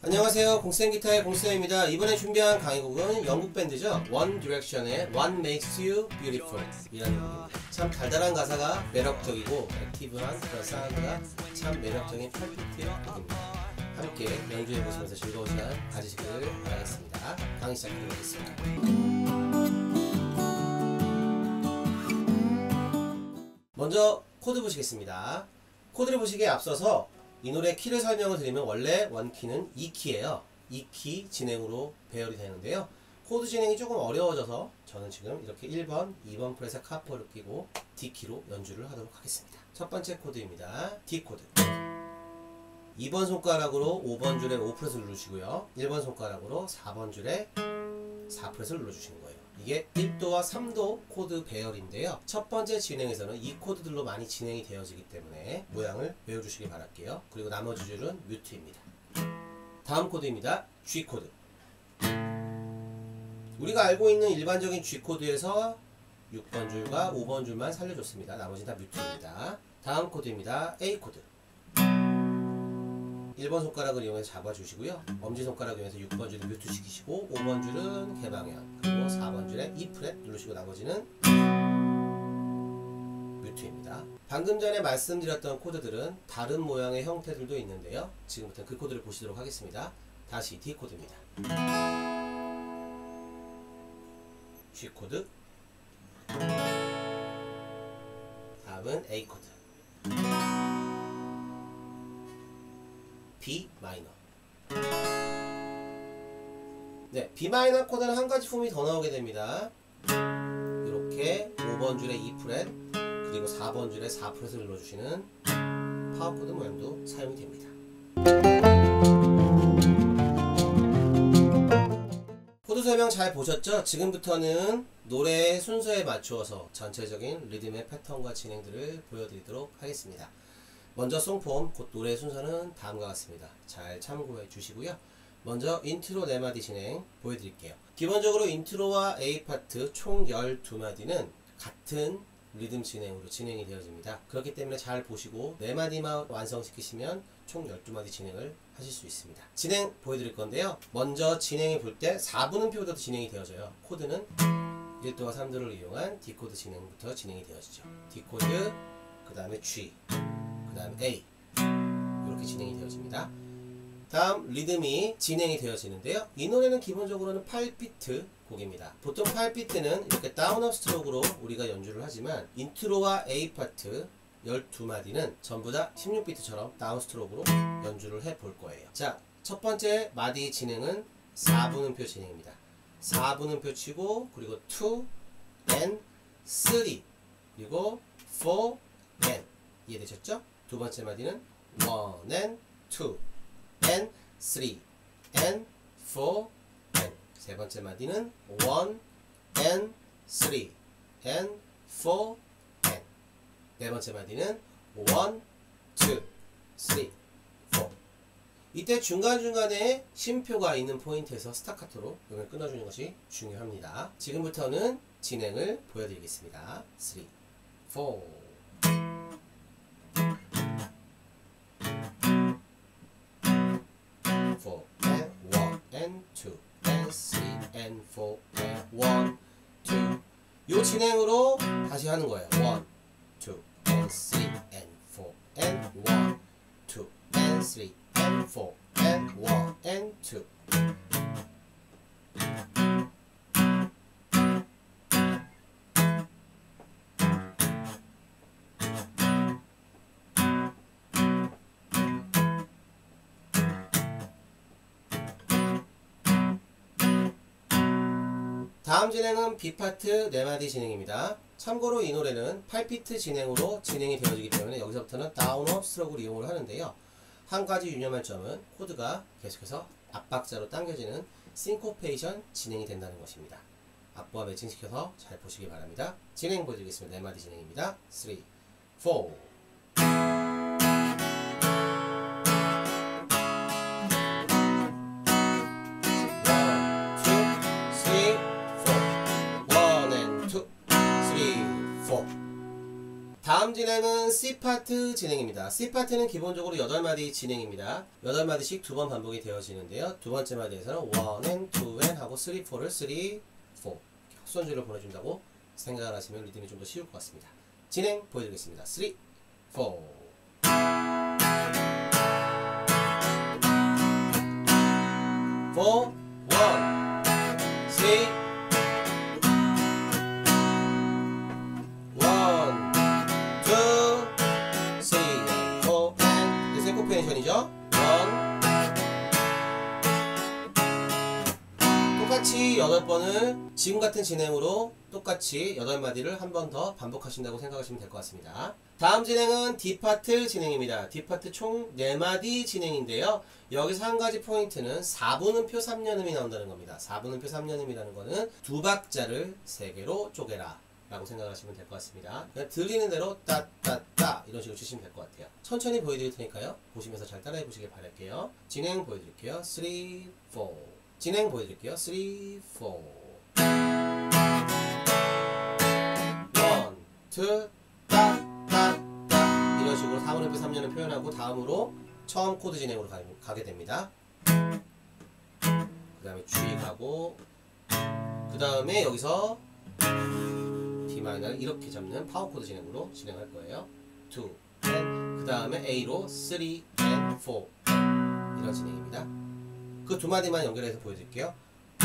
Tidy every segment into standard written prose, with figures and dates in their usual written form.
안녕하세요. 공쌤 기타의 공쌤입니다. 이번에 준비한 강의곡은 영국 밴드죠. One Direction의 What Makes You Beautiful 이라는 곡입니다. 참 달달한 가사가 매력적이고 액티브한 그런 사운드가 참 매력적인 8비트의 곡입니다. 함께 연주해보시면서 즐거운 시간 가지시길 바라겠습니다. 강의 시작해보겠습니다. 먼저 코드 보시겠습니다. 코드를 보시기에 앞서서 이 노래 키를 설명을 드리면 원래 원키는 E키예요. E키 진행으로 배열이 되는데요. 코드 진행이 조금 어려워져서 저는 지금 이렇게 1번, 2번 프렛에 카포를 끼고 D키로 연주를 하도록 하겠습니다. 첫 번째 코드입니다. D코드. 2번 손가락으로 5번 줄에 5프렛을 누르시고요. 1번 손가락으로 4번 줄에 4프렛을 눌러주시는 거예요. 이게 1도와 3도 코드 배열인데요. 첫 번째 진행에서는 이 코드들로 많이 진행이 되어지기 때문에 모양을 외워주시기 바랄게요. 그리고 나머지 줄은 뮤트입니다. 다음 코드입니다. G코드. 우리가 알고 있는 일반적인 G코드에서 6번 줄과 5번 줄만 살려줬습니다. 나머지는 다 뮤트입니다. 다음 코드입니다. A코드. 1번 손가락을 이용해서 잡아주시고요. 엄지손가락을 이용해서 6번 줄을 뮤트 시키시고 5번 줄은 개방현, 그리고 4번 줄에 E프렛 누르시고 나머지는 뮤트입니다. 방금 전에 말씀드렸던 코드들은 다른 모양의 형태들도 있는데요. 지금부터 그 코드를 보시도록 하겠습니다. 다시 D코드입니다. G코드. 다음은 A코드. B 마이너. 네, B 마이너 코드는 한 가지 폼이 더 나오게 됩니다. 이렇게 5번 줄에 E프렛 그리고 4번 줄에 4프렛을 눌러주시는 파워 코드 모양도 사용이 됩니다. 코드 설명 잘 보셨죠? 지금부터는 노래의 순서에 맞추어서 전체적인 리듬의 패턴과 진행들을 보여드리도록 하겠습니다. 먼저 송폼, 곧 노래 순서는 다음과 같습니다. 잘 참고해 주시고요. 먼저 인트로 4마디 진행 보여드릴게요. 기본적으로 인트로와 A 파트 총 12마디는 같은 리듬 진행으로 진행이 되어집니다. 그렇기 때문에 잘 보시고 4마디만 완성시키시면 총 12마디 진행을 하실 수 있습니다. 진행 보여드릴 건데요. 먼저 진행해 볼 때 4분음표부터 진행이 되어져요. 코드는 1도와 3도를 이용한 D코드 진행부터 진행이 되어지죠. D코드, 그 다음에 G, 그 다음 A 이렇게 진행이 되어집니다. 다음 리듬이 진행이 되어지는데요. 이 노래는 기본적으로는 8비트 곡입니다. 보통 8비트는 이렇게 다운업 스트로크로 우리가 연주를 하지만 인트로와 A 파트 12마디는 전부 다 16비트처럼 다운 스트로크로 연주를 해 볼 거예요. 자, 첫 번째 마디 진행은 4분음표 진행입니다. 4분음표 치고 그리고 2 and 3 그리고 4 and 이해되셨죠? 두 번째 마디는 1 and 2 and 3 and 4 and 세 번째 마디는 1 and 3 and 4 and 네 번째 마디는 1, 2, 3, 4 이때 중간중간에 쉼표가 있는 포인트에서 스타카토로 음을 끊어주는 것이 중요합니다. 지금부터는 진행을 보여드리겠습니다. 3, 4 and 4 and 1, 2 요 진행으로 다시 하는 거예요. 1, 2 and 3 and 4 and 1, 2 and 3 and 4 and 1 and 2 다음 진행은 B파트 4마디 진행입니다. 참고로 이 노래는 8비트 진행으로 진행이 되어지기 때문에 여기서부터는 다운업 스트로크를 이용을 하는데요. 한 가지 유념할 점은 코드가 계속해서 앞박자로 당겨지는 싱코페이션 진행이 된다는 것입니다. 앞부와 매칭시켜서 잘 보시기 바랍니다. 진행 보여드리겠습니다. 4마디 진행입니다. 3, 4 다음 진행 진행은 C파트 진행입니다. C파트는 기본적으로 8마디 진행입니다. 8마디씩 2번 반복이 되어지는데요. 두 번째 마디에서는 1 and 2 and 하고 3, 4를 3, 4 헛손질을 보내준다고 생각을 하시면 리듬이 좀 더 쉬울 것 같습니다. 진행 보여드리겠습니다. 3, 4 4, 1, 3 싱코페이션이죠. 똑같이 8번을 지금 같은 진행으로 똑같이 8마디를 한 번 더 반복하신다고 생각하시면 될 것 같습니다. 다음 진행은 D파트 진행입니다. D파트 총 4마디 진행인데요. 여기서 한 가지 포인트는 4분음표 3년음이 나온다는 겁니다. 4분음표 3년음이라는 거는 두 박자를 3개로 쪼개라 라고 생각하시면 될 것 같습니다. 그냥 들리는 대로 따따따 이런 식으로 치시면 될 것 같아요. 천천히 보여드릴 테니까요. 보시면서 잘 따라해 보시길 바랄게요. 진행 보여드릴게요. 3, 4 진행 보여드릴게요. 3, 4 1, 2 따따따 이런 식으로 4분음표 3년을 표현하고 다음으로 처음 코드 진행으로 가게 됩니다. 그 다음에 G 가고 그 다음에 여기서 D마이너를 이렇게 잡는 파워 코드 진행으로 진행할 거예요. 2 and 그 다음에 A로 3 and 4 이런 진행입니다. 그 두 마디만 연결해서 보여드릴게요.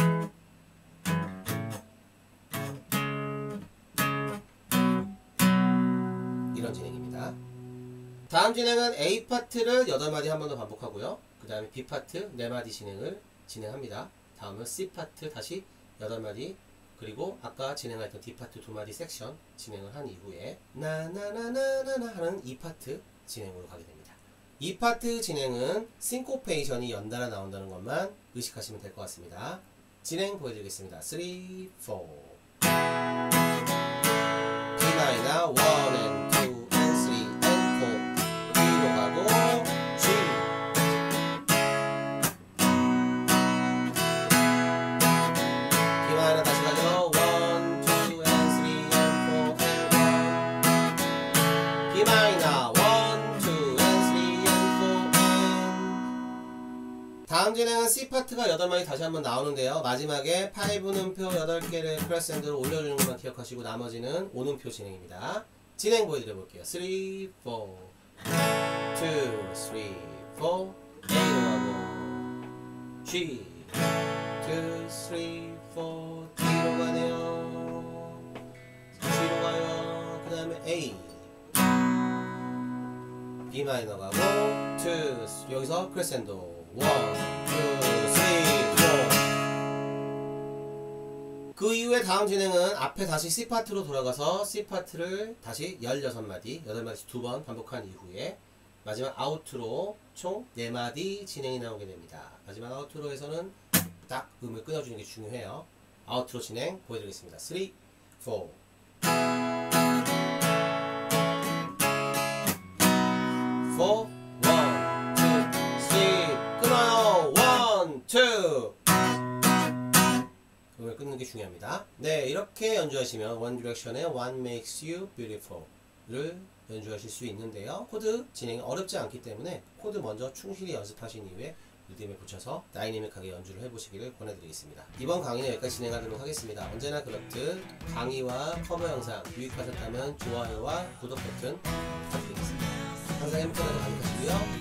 이런 진행입니다. 다음 진행은 A 파트를 8마디 한 번 더 반복하고요. 그 다음에 B 파트 4마디 진행을 진행합니다. 다음은 C 파트 다시 8마디 그리고 아까 진행했던 D파트 2마디 섹션 진행을 한 이후에 나나나나나나 하는 E파트 진행으로 가게 됩니다. E파트 진행은 싱코페이션이 연달아 나온다는 것만 의식하시면 될 것 같습니다. 진행 보여드리겠습니다. 3, 4 D마이너 1 and 2 and 3 and 4 D로 가고 G D마이너 다시 가죠. 1, 2 and 3 and 4 and 1 D마이너 1, 2 and 3 and 4 and 다음 진행은 C파트가 8마디 다시 한번 나오는데요. 마지막에 5음표 8개를 크레센드로 올려주는 것만 기억하시고 나머지는 5음표 진행입니다. 진행 보여드려 볼게요. 3, 4 2, 3, 4 A로 가고 G 2, 3, 4 D로 가네요. G로 가요. 그 다음에 A B 마이너 가고 2 여기서 크레센도 1, 2, 3, 4 그 이후에 다음 진행은 앞에 다시 C파트로 돌아가서 C파트를 다시 16마디 8마디씩 2번 반복한 이후에 마지막 아우트로 총 4마디 진행이 나오게 됩니다. 마지막 아우트로에서는 딱 음을 끊어주는 게 중요해요. 아우트로 진행 보여드리겠습니다. 3, 4 4 2 음을 끊는 게 중요합니다. 네, 이렇게 연주하시면 One Direction의 One Makes You Beautiful을 연주하실 수 있는데요. 코드 진행이 어렵지 않기 때문에 코드 먼저 충실히 연습하신 이후에 리듬에 붙여서 다이내믹하게 연주를 해보시기를 권해드리겠습니다. 이번 강의는 여기까지 진행하도록 하겠습니다. 언제나 그렇듯 강의와 커버 영상 유익하셨다면 좋아요와 구독 버튼 부탁드리겠습니다. 항상 행복하게 가득하시고요.